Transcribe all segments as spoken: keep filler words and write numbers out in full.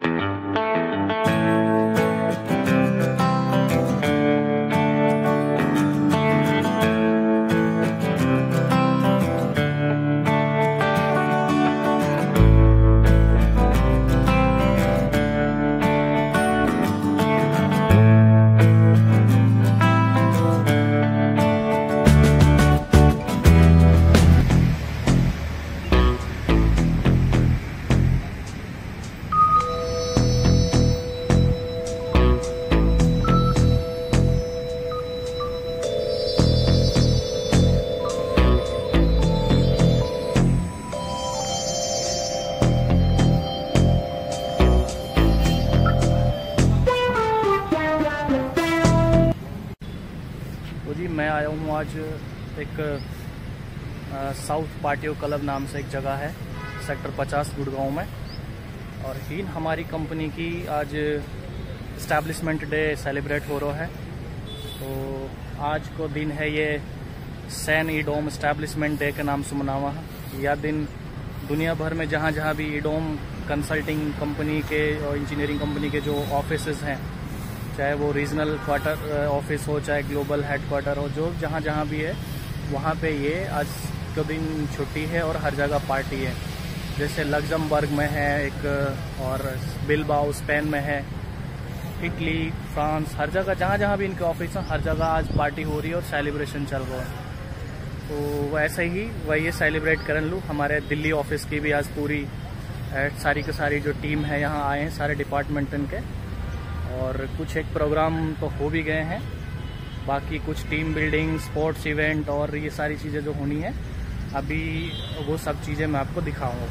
जी मैं आया हूँ आज एक आ, साउथ पार्टियो क्लब नाम से एक जगह है सेक्टर पचास गुड़गांव में, और हीन हमारी कंपनी की आज इस्टेब्लिशमेंट डे सेलिब्रेट हो रहा है। तो आज को दिन है ये सैन ईडोम इस्टेब्लिशमेंट डे के नाम से मनावा है। यह दिन दुनिया भर में जहाँ जहाँ भी ईडोम कंसल्टिंग कंपनी के और इंजीनियरिंग कंपनी के जो ऑफिसेज हैं, चाहे वो रीजनल क्वार्टर ऑफिस हो चाहे ग्लोबल हेडक्वार्टर हो, जो जहाँ जहाँ भी है वहाँ पे ये आज के दिन छुट्टी है और हर जगह पार्टी है। जैसे लग्जमबर्ग में है एक, और बिलबाओ स्पेन में है, इटली, फ्रांस, हर जगह जहाँ जहाँ भी इनके ऑफिस हैं हर जगह आज पार्टी हो रही है और सेलिब्रेशन चल रहा है। तो वैसे ही वही ये सेलिब्रेट कर लूँ। हमारे दिल्ली ऑफिस की भी आज पूरी सारी की सारी जो टीम है यहाँ आए हैं, सारे डिपार्टमेंटन के, और कुछ एक प्रोग्राम तो हो भी गए हैं, बाकी कुछ टीम बिल्डिंग, स्पोर्ट्स इवेंट और ये सारी चीज़ें जो होनी है अभी वो सब चीज़ें मैं आपको दिखाऊंगा।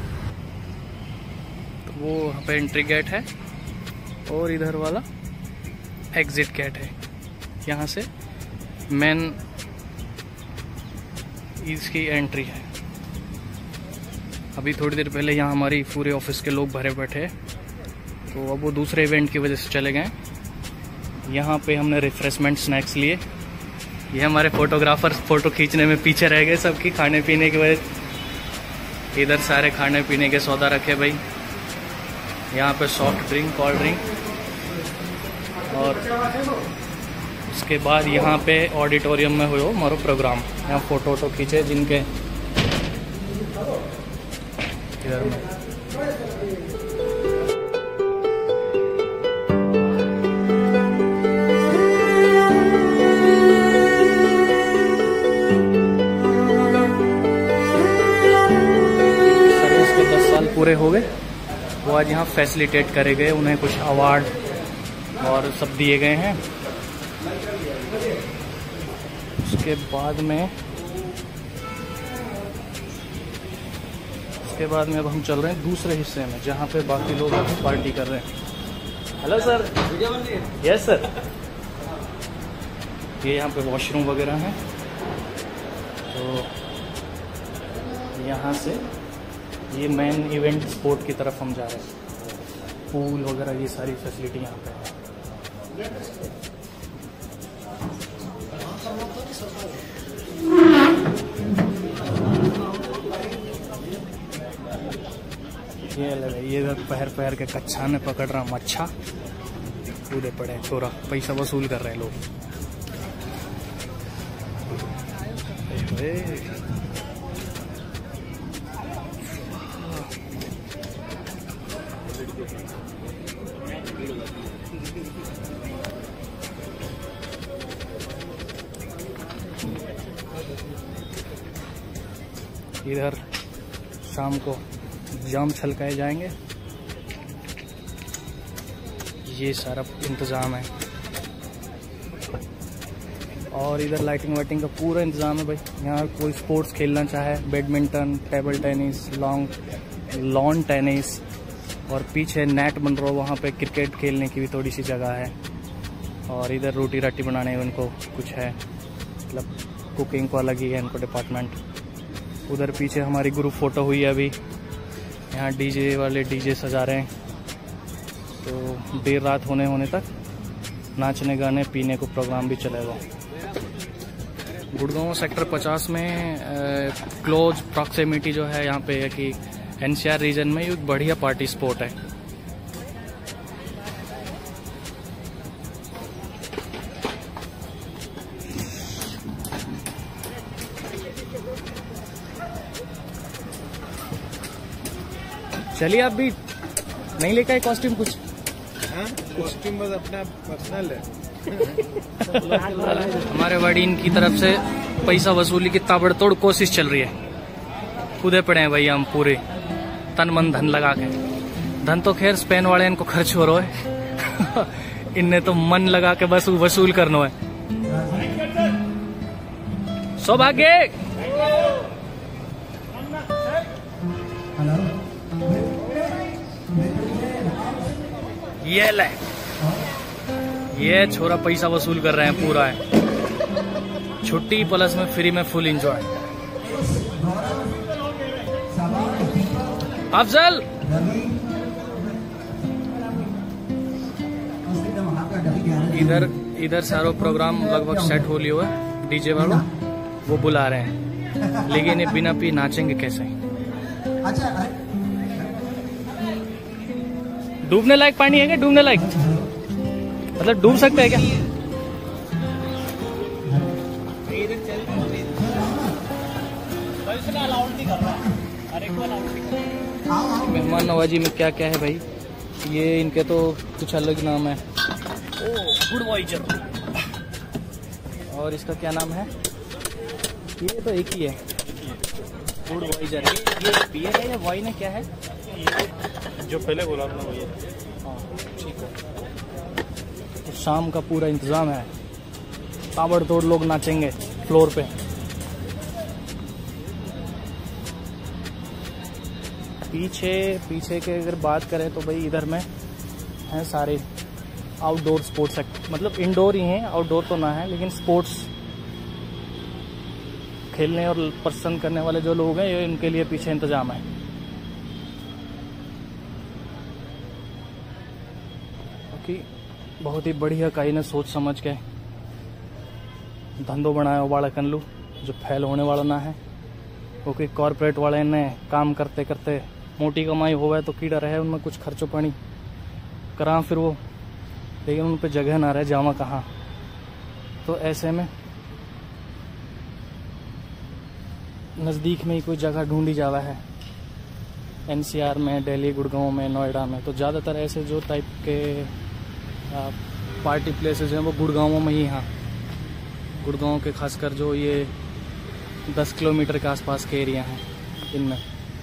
तो वो यहाँ पे एंट्री गेट है और इधर वाला एग्जिट गेट है। यहाँ से मेन इसकी एंट्री है। अभी थोड़ी देर पहले यहाँ हमारी पूरे ऑफिस के लोग भरे बैठे हैं, तो अब वो दूसरे इवेंट की वजह से चले गए। यहाँ पे हमने रिफ्रेशमेंट स्नैक्स लिए। ये हमारे फोटोग्राफर फोटो खींचने में पीछे रह गए सबकी खाने पीने की वजह। इधर सारे खाने पीने के सौदा रखे भाई। यहाँ पे सॉफ्ट ड्रिंक, कोल्ड ड्रिंक, और उसके बाद यहाँ पे ऑडिटोरियम में हो हमारा प्रोग्राम। यहाँ फोटो वोटो खींचे जिनके इधर में। पूरे हो गए, वो आज यहाँ फैसिलिटेट करे गए, उन्हें कुछ अवार्ड और सब दिए गए हैं। उसके बाद में उसके बाद में अब हम चल रहे हैं दूसरे हिस्से में जहाँ पे बाकी लोग अभी पार्टी कर रहे हैं। Hello sir. Yes sir. ये यहाँ पे वॉशरूम वगैरह हैं, तो यहाँ से ये मेन इवेंट स्पॉट की तरफ हम जा रहे हैं। पूल वगैरह ये सारी फैसिलिटी यहाँ पे है। ये लगे ये पहर पहर के कच्छा ने पकड़ रहा मच्छा, कूदे पड़े छोरा, पैसा वसूल कर रहे हैं लोग। इधर शाम को जाम छलकाए जाएंगे, ये सारा इंतज़ाम है। और इधर लाइटिंग वाइटिंग का पूरा इंतज़ाम है भाई। यहाँ कोई स्पोर्ट्स खेलना चाहे, badminton, table tennis, long lawn tennis, और पीछे नेट बन रहा, वहाँ पे क्रिकेट खेलने की भी थोड़ी सी जगह है। और इधर रोटी राटी बनाने उनको कुछ है, मतलब कुकिंग को अलग ही है इनको डिपार्टमेंट। उधर पीछे हमारी ग्रुप फ़ोटो हुई है अभी। यहाँ डीजे वाले डीजे सजा रहे हैं, तो देर रात होने होने तक नाचने गाने पीने को प्रोग्राम भी चलेगा। गुड़गांव सेक्टर पचास में क्लोज प्रॉक्सिमिटी जो है यहाँ पे है कि एनसीआर रीजन में ये बढ़िया पार्टी स्पॉट है। चलिए आप भी नहीं लेकर आए कॉस्ट्यूम कुछ? कॉस्ट्यूम बस अपना पर्सनल है। हमारे वार्डीन की तरफ से पैसा वसूली की ताबड़तोड़ कोशिश चल रही है। कूदे पड़े हैं भाई हम पूरे तन मन धन लगा के। धन तो खैर स्पेन वाले इनको खर्च हो रहा है इनने तो मन लगा के बस वसूल करना है। सौभाग्य ये ले, ये छोरा पैसा वसूल कर रहे हैं पूरा है। छुट्टी प्लस में फ्री में फुल एंजॉय। अफजल इधर इधर सारो प्रोग्राम लगभग सेट हो लियो है। डीजे वालों वो बुला रहे हैं, लेकिन ये बिना पी नाचेंगे कैसे? डूबने लायक पानी है क्या? डूबने लायक मतलब डूब सकते हैं क्या? मेहमान नवाजी में क्या क्या है भाई? ये इनके तो कुछ अलग नाम है। बुडवाइजर। और इसका क्या नाम है? ये तो एक ही है, बुडवाइजर। ये बियर है या वाइन है, क्या है? जो पहले बोला आपने वही है। हाँ ठीक है। तो शाम का पूरा इंतजाम है, ताबड़तोड़ लोग नाचेंगे फ्लोर पे। पीछे पीछे के अगर बात करें तो भाई इधर में हैं सारे आउटडोर स्पोर्ट्स, मतलब इंडोर ही हैं, आउटडोर तो ना है, लेकिन स्पोर्ट्स खेलने और पसंद करने वाले जो लोग हैं ये इनके लिए पीछे इंतजाम है। क्योंकि बहुत ही बढ़िया कहीं ने सोच समझ के धंधो बनाया बाड़ा कनलू जो फैल होने वाला ना है। क्योंकि कॉरपोरेट वाले ने काम करते करते मोटी कमाई होवे तो कीड़ा रहे उनमें कुछ खर्चो पानी करा फिर वो, लेकिन उन पे जगह ना रहे जावा कहाँ। तो ऐसे में नज़दीक में ही कोई जगह ढूंढी जावा है, एनसीआर में, दिल्ली, गुड़गांव में, नोएडा में। तो ज़्यादातर ऐसे जो टाइप के पार्टी प्लेसेस हैं वो गुड़गांव में ही हैं। गुड़गांव के खासकर जो ये दस किलोमीटर के आसपास के एरिया हैं इनमें।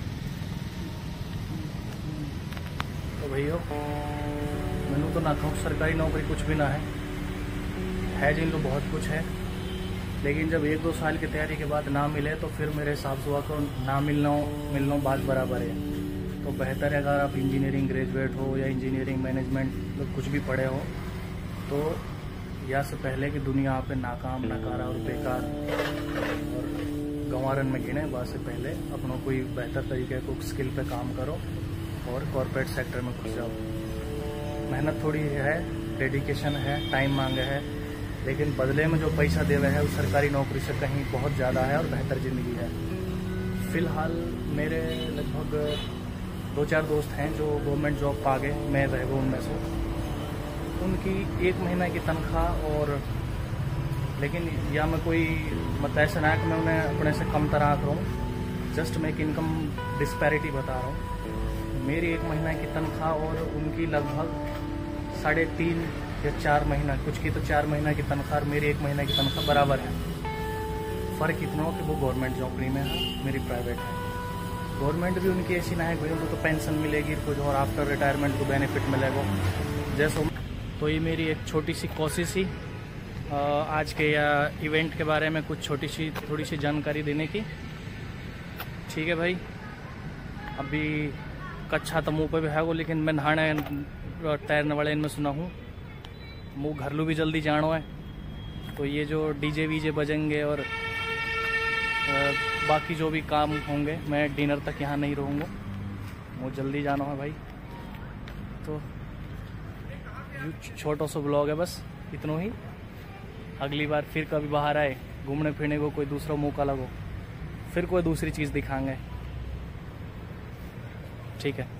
तो भैया मैंने तो ना कहूँ सरकारी नौकरी कुछ भी ना है, है जिन तो बहुत कुछ है, लेकिन जब एक दो साल की तैयारी के बाद ना मिले तो फिर मेरे हिसाब से को ना मिलना मिलना बात बराबर है। तो बेहतर है अगर आप इंजीनियरिंग ग्रेजुएट हो या इंजीनियरिंग मैनेजमेंट मतलब कुछ भी पढ़े हो तो या से पहले कि दुनिया पे नाकाम नकारा और बेकार और गंवारन में गिने बात से पहले अपनों कोई बेहतर तरीके को स्किल पे काम करो और कॉर्पोरेट सेक्टर में घुस जाओ। मेहनत थोड़ी है, डेडिकेशन है, टाइम मांगे है, लेकिन बदले में जो पैसा दे रहे हैं वो सरकारी नौकरी से कहीं बहुत ज़्यादा है और बेहतर ज़िंदगी है। फ़िलहाल मेरे लगभग दो चार दोस्त हैं जो गवर्नमेंट जॉब पा गए, मैं रह गया उनमें से। उनकी एक महीना की तनख्वाह और लेकिन या मैं कोई मतलब ऐसा ना कि मैं उन्हें अपने से कम तरह कर रहा हूँ, जस्ट मैं एक इनकम डिस्पैरिटी बता रहा हूँ। मेरी एक महीना की तनख्वाह और उनकी लगभग साढ़े तीन या चार महीना, कुछ की तो चार महीना की तनख्वाह, मेरी एक महीना की तनख्वाह बराबर है। फ़र्क इतना हो कि वो गवर्नमेंट नौकरी में है, मेरी प्राइवेट है। गवर्नमेंट भी उनकी ऐसी ना है भाई उनको तो पेंशन मिलेगी कुछ और आफ्टर रिटायरमेंट को बेनिफिट मिलेगा जैसे। तो ये मेरी एक छोटी सी कोशिश ही आज के या इवेंट के बारे में कुछ छोटी सी थोड़ी सी जानकारी देने की। ठीक है भाई, अभी कच्छा तो मुँह पे भी है वो, लेकिन मैं नहाने तैरने वाले इनमें सुना हूँ मुँह घरलू भी जल्दी जानो है। तो ये जो डीजे वीजे बजेंगे और बाकी जो भी काम होंगे, मैं डिनर तक यहाँ नहीं रहूँगा, मुझे जल्दी जाना है भाई। तो छोटा सा ब्लॉग है बस, इतना ही। अगली बार फिर कभी बाहर आए घूमने फिरने को, कोई दूसरा मौका लगो, फिर कोई दूसरी चीज़ दिखाएंगे। ठीक है।